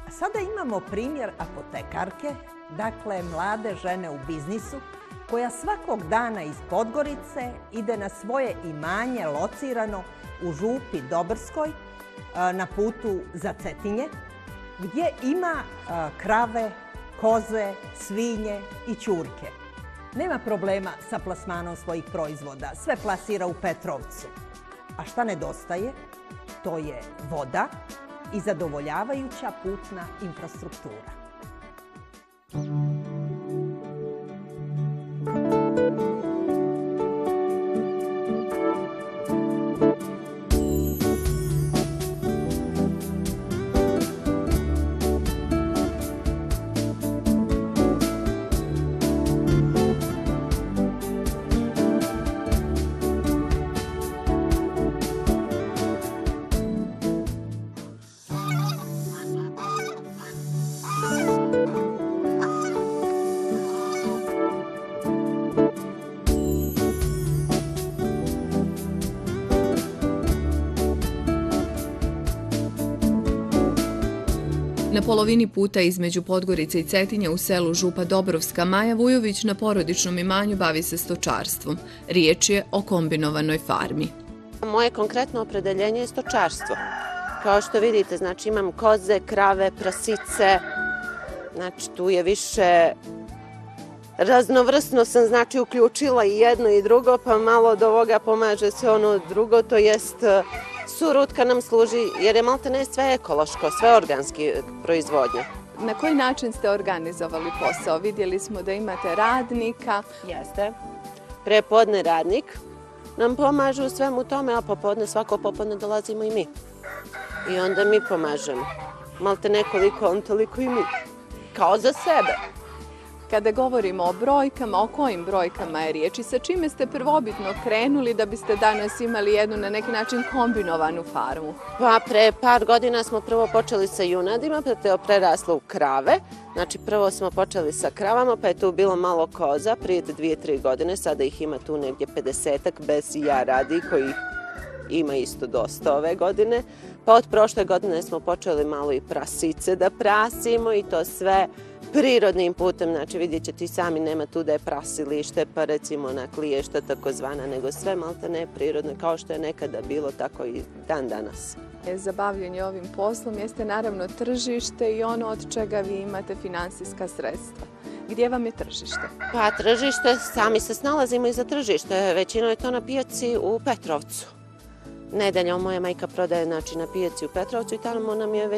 Sada imamo primjer apotekarke, dakle mlade žene u biznisu, koja svakog dana iz Podgorice ide na svoje imanje locirano u Župi Dobrskoj na putu za Cetinje, gdje ima krave, koze, svinje i ćurke. Nema problema sa plasmanom svojih proizvoda, sve plasira u Petrovcu. A šta nedostaje? To je voda i zadovoljavajuća putna infrastruktura. Na polovini puta između Podgorice i Cetinja u selu Župa Dobrovska Maja Vujović na porodičnom imanju bavi se stočarstvom. Riječ je o kombinovanoj farmi. Moje konkretno opredeljenje je stočarstvo. Kao što vidite, znači imam koze, krave, prasice, znači tu je više raznovrsno sam znači uključila i jedno i drugo, pa malo od ovoga pomaže se ono drugo, to jest surutka nam služi jer je maltene sve ekološko, sve organski proizvodnje. Na koji način ste organizovali posao? Vidjeli smo da imate radnika. Jeste. Prepodne radnik nam pomaže u svemu tome, a popodne, svako popodne dolazimo i mi. I onda mi pomažemo. Maltene koliko on, toliko i mi. Kao za sebe. Kada govorimo o brojkama, o kojim brojkama je riječ i sa čime ste prvobitno krenuli da biste danas imali jednu na neki način kombinovanu farmu? Pa pre par godina smo prvo počeli sa junadima, pa je to preraslo u krave. Znači prvo smo počeli sa kravama, pa je tu bilo malo koza prije 2-3 godine, sada ih ima tu negdje 50-ak bez ja radi koji ima isto dosta ove godine. Pa od prošle godine smo počeli malo i prasice da prasimo i to sve prirodnim putem, znači vidjet ćete i sami, nema tu da je prasilište, pa recimo ona kliješta takozvana, nego sve maltene prirodne, kao što je nekada bilo, tako i dan danas. Za bavljenje ovim poslom jeste naravno tržište i ono od čega vi imate finansijska sredstva. Gdje vam je tržište? Pa tržište, sami se snalazimo i za tržište, većino je to na pijaci u Petrovcu. Nedeljom moja majka prodaje znači, na pijaci u Petrovcu i tamo nam je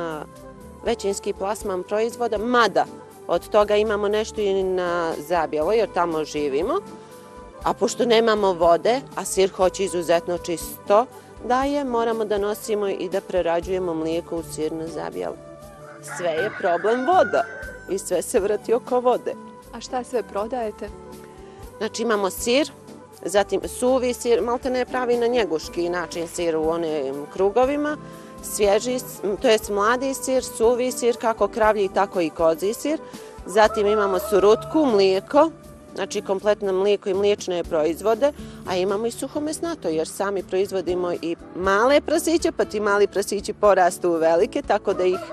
većinski plasman proizvoda, mada od toga imamo nešto i na Zabjeloj jer tamo živimo, a pošto nemamo vode, a sir hoće izuzetno čisto daje, moramo da nosimo i da prerađujemo mlijeko u sir na Zabjelu. Sve je problem voda i sve se vrti oko vode. A šta sve prodajete? Znači imamo sir, zatim suvi sir, maltene pravi na njeguški način sir u onim krugovima, svježi, to jest mladi sir, suvi sir, kako kravlji, tako i kozji sir. Zatim imamo surutku, mlijeko, znači kompletno mlijeko i mliječne proizvode, a imamo i suhomesnato jer sami proizvodimo i male prasiće, pa ti mali prasići porastu u velike, tako da ih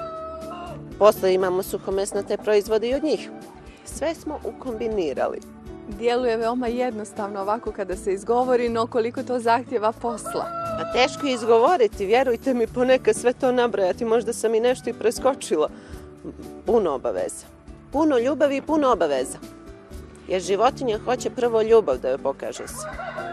posle imamo suhomesnate proizvode i od njih. Sve smo ukombinirali. Djeluje veoma jednostavno ovako kada se izgovori, no koliko to zahtjeva posla. A teško je izgovoriti, vjerujte mi, ponekad sve to nabrojati, možda sam i nešto i preskočila. Puno obaveza. Puno ljubavi i puno obaveza. Jer životinja hoće prvo ljubav da joj pokaže se.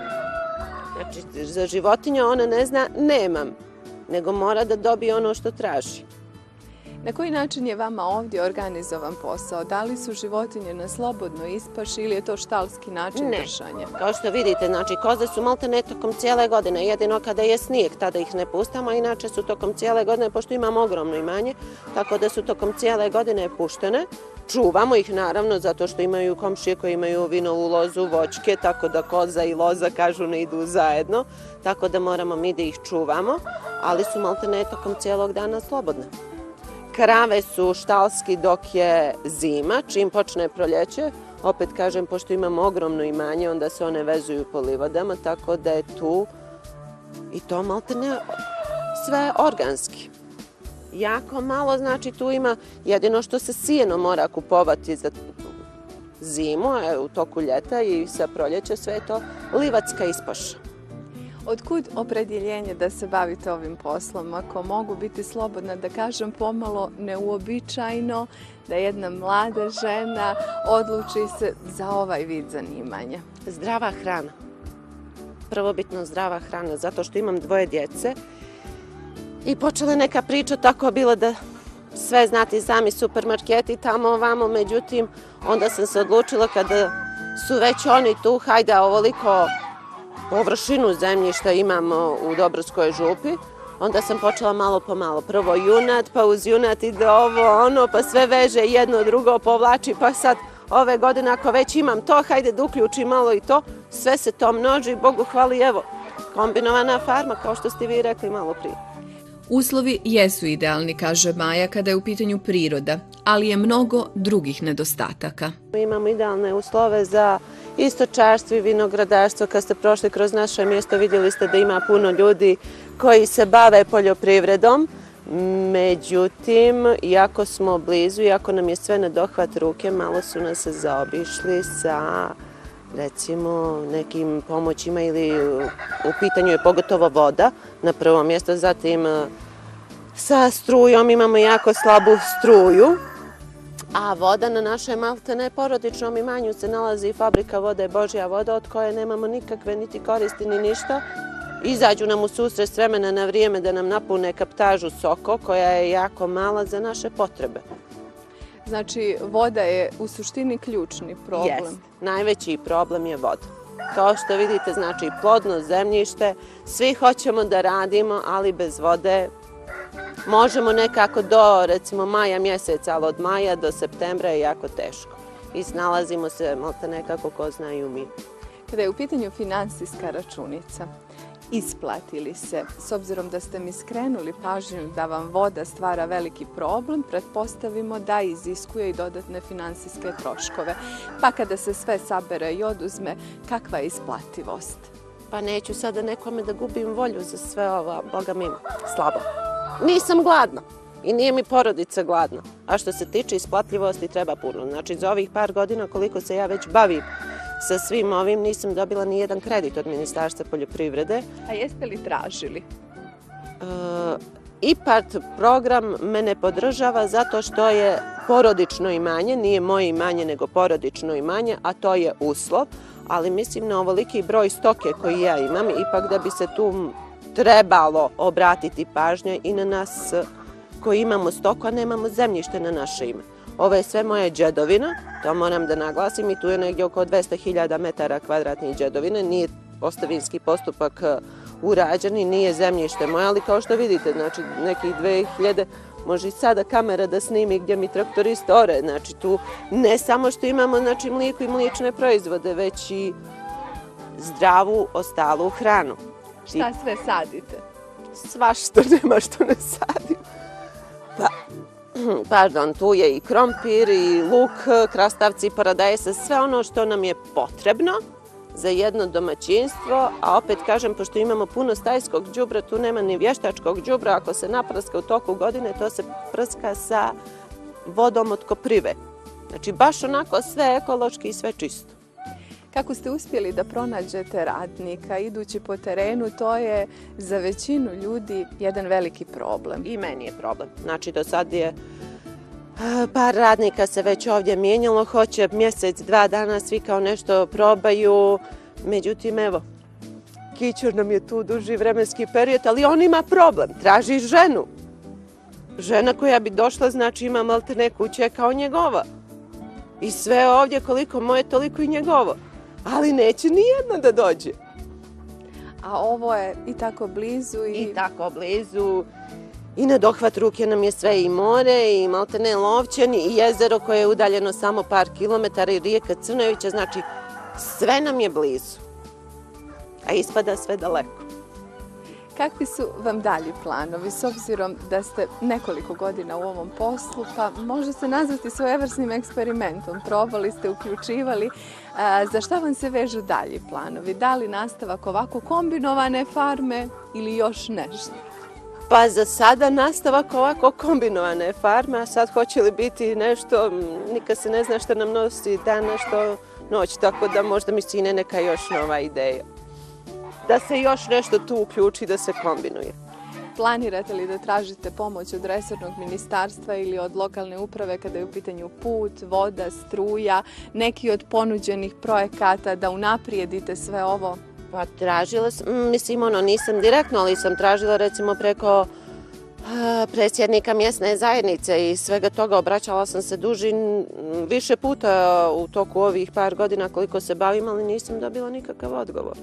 Znači, za životinju ona ne zna nemam, nego mora da dobije ono što traži. Na koji način je vama ovdje organizovan posao? Da li su životinje na slobodno ispaši ili je to štalski način držanja? Ne, kao što vidite, znači koze su maltene tokom cijele godine, jedino kada je snijeg, tada ih ne pustamo, a inače su tokom cijele godine, pošto imamo ogromno imanje, tako da su tokom cijele godine puštene. Čuvamo ih naravno zato što imaju komšije koji imaju vinovu lozu, voćke, tako da koza i loza kažu ne idu zajedno, tako da moramo mi da ih čuvamo, ali su maltene tokom cijelog dana slobodne. Krave su štalski dok je zima, čim počne proljeće. Opet kažem, pošto imamo ogromno imanje, onda se one vezuju po livadama, tako da je tu i to maltene sve organski. jako malo, znači tu ima jedino što se sijeno mora kupovati za zimu, a u toku ljeta i sa proljeća sve je to livatska ispaša. Otkud opredjeljenje da se bavite ovim poslom? Ako mogu biti slobodna da kažem pomalo neuobičajeno da jedna mlada žena odluči se za ovaj vid zanimanja. Zdrava hrana. Prvobitno zdrava hrana, zato što imam 2 djece i počela je neka priča tako bila da sve znate sami supermarketi tamo ovamo, međutim onda sam se odlučila kada su već oni tu, hajde ovoliko površinu zemljišta imamo u Dobrskoj župi, onda sam počela malo po malo. Prvo junat, pa uz junat ide ovo, ono, pa sve veže jedno drugo povlači, pa sad ove godine ako već imam to, hajde da uključim malo i to, sve se to množi, Bogu hvali, evo, kombinovana farma, kao što ste vi rekli malo prije. Uslovi jesu idealni, kaže Maja, kada je u pitanju priroda, ali je mnogo drugih nedostataka. Imamo idealne uslove za i stočarstvo i vinogradarstvo. Kad ste prošli kroz naše mjesto vidjeli ste da ima puno ljudi koji se bave poljoprivredom. Međutim, iako smo blizu, iako nam je sve na dohvat ruke, malo su nas zaobišli sa recimo nekim pomoćima ili u pitanju je pogotovo voda na prvo mjesto, zatim sa strujom imamo jako slabu struju, a voda na našem maltene porodičnom imanju se nalazi fabrika vode Božja voda od koje nemamo nikakve niti koristi ni ništa. Izađu nam u susret s vremena na vrijeme da nam napune kaptažu Soko koja je jako mala za naše potrebe. Znači, voda je u suštini ključni problem. Jest. Najveći problem je voda. Kao što vidite, znači plodno zemljište, svi hoćemo da radimo, ali bez vode možemo nekako do, recimo, maja mjeseca, ali od maja do septembra je jako teško. I snalazimo se, možda nekako ko znaju mi. Kada je u pitanju finansijska računica, isplati li se, s obzirom da ste mi skrenuli pažnju da vam voda stvara veliki problem, pretpostavimo da iziskuje i dodatne finansijske troškove. Pa kada se sve sabere i oduzme, kakva je isplativost? Pa neću sada nekome da gubim volju za sve ovo, Boga mi, slabo. Nisam gladna i nije mi porodica gladna. A što se tiče isplatljivosti treba puno. Znači za ovih par godina koliko se ja već bavim sa svim ovim nisam dobila ni jedan kredit od Ministarstva poljoprivrede. A jeste li tražili? IPARD program mene podržava zato što je porodično imanje, nije moje imanje nego porodično imanje, a to je uslov, ali mislim na ovoliki broj stoke koji ja imam, ipak da bi se tu trebalo obratiti pažnje i na nas koji imamo stoku, a nemamo zemljište na naše ime. Ovo je sve moja đedovina, to moram da naglasim i tu je negdje oko 200.000 metara kvadratnih đedovine, nije ostavinski postupak urađen i nije zemljište moje, ali kao što vidite, znači nekih 2000, može i sada kamera da snimi gdje mi traktorist ore, znači tu ne samo što imamo znači, mlijeko i mliječne proizvode, već i zdravu ostalu hranu. Šta sve sadite? Svašta, nema što ne sadim. Pardon, tu je i krompir, i luk, krastavci, paradajsa, sve ono što nam je potrebno za jedno domaćinstvo, a opet kažem, pošto imamo puno stajskog đubra, tu nema ni vještačkog đubra, ako se naprska u toku godine, to se prska sa vodom od koprive. Znači, baš onako sve ekološki i sve čisto. Kako ste uspjeli da pronađete radnika idući po terenu, to je za većinu ljudi jedan veliki problem. I meni je problem. Znači, do sad je par radnika se već ovdje mijenjalo, hoće mjesec, 2 dana, svi kao nešto probaju. Međutim, evo, kićur nam je tu duži vremenski period, ali on ima problem, traži ženu. Žena koja bi došla, znači ima maltene kuće kao njegova. I sve ovdje koliko moje, toliko i njegovo. Ali neće ni jedna da dođe. A ovo je i tako blizu i tako blizu. I na dohvat ruke nam je sve i more, i maltene Lovćen, i jezero koje je udaljeno samo par kilometara, i rijeka Crnojevića, znači sve nam je blizu. A ispada sve daleko. Kakvi su vam dalji planovi, s obzirom da ste nekoliko godina u ovom poslu, pa može se nazvati svojevrsnim eksperimentom, probali ste, uključivali, za šta vam se vežu dalji planovi? Da li nastavak ovako kombinovane farme ili još nešto? Pa za sada nastavak ovako kombinovane farme, a sad hoće li biti nešto, nikad se ne zna što nam nosi dan, nešto noć, tako da možda mi sine neka još nova ideja. Da se još nešto tu uključi, da se kombinuje. Planirate li da tražite pomoć od resornog ministarstva ili od lokalne uprave kada je u pitanju put, voda, struja, neki od ponuđenih projekata da unaprijedite sve ovo? Pa tražila sam, mislim nisam direktno, ali sam tražila recimo preko predsjednika mjesne zajednice i svega toga. Obraćala sam se više puta u toku ovih par godina koliko se bavim, ali nisam dobila nikakav odgovor.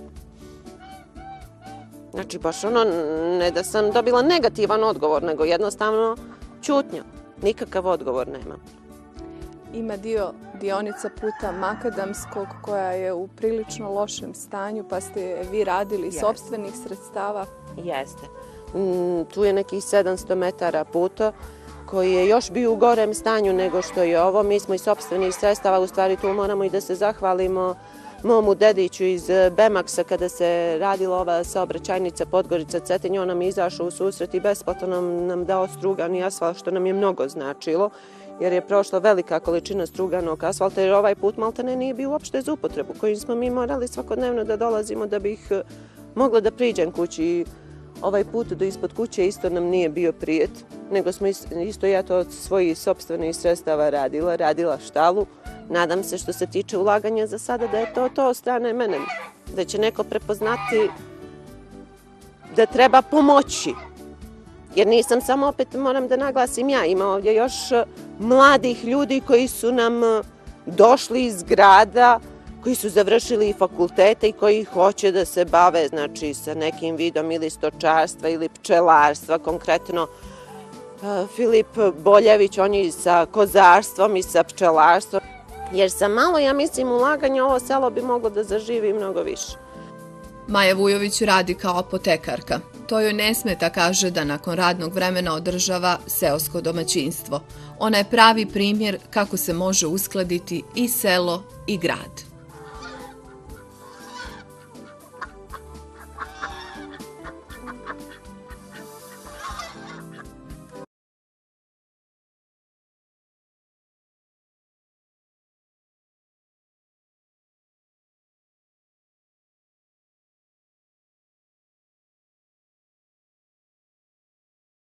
Znači baš ne da sam dobila negativan odgovor, nego jednostavno ćutnja. Nikakav odgovor nema. Ima dionica puta makadamskog koja je u prilično lošem stanju, pa ste je vi radili iz sopstvenih sredstava? Jeste. Tu je nekih 700 metara puta koji je još bio u gorem stanju nego što je ovo. Mi smo iz sopstvenih sredstava, u stvari tu moramo i da se zahvalimo momu dediću iz Bemaksa kada se radila ova saobraćajnica Podgorica-Cetinje. On nam je izašao u susret i besplatno nam dao strugani asfalt, što nam je mnogo značilo, jer je prošla velika količina struganog asfalta, jer ovaj put maltene nije bio uopšte za upotrebu, kojim smo mi morali svakodnevno da dolazimo da bih mogla da priđem kući. Ovaj put do ispod kuće isto nam nije bio prijet, nego smo isto ja to od svojih sopstvenih sredstava radila štalu. Nadam se što se tiče ulaganja za sada da je to od strane mene, da će neko prepoznati da treba pomoći. Jer nisam samo, opet moram da naglasim ja, ima ovdje još mladih ljudi koji su nam došli iz grada, koji su završili fakultete i koji hoće da se bave, znači, sa nekim vidom ili stočarstva ili pčelarstva, konkretno Filip Boljević, on je sa kozarstvom i sa pčelarstvom. Jer sa malo, ja mislim, ulaganja ovo selo bi moglo da zaživi mnogo više. Maja Vujović radi kao apotekarka. To joj ne smeta, kaže, da nakon radnog vremena održava seosko domaćinstvo. Ona je pravi primjer kako se može uskladiti i selo i grad.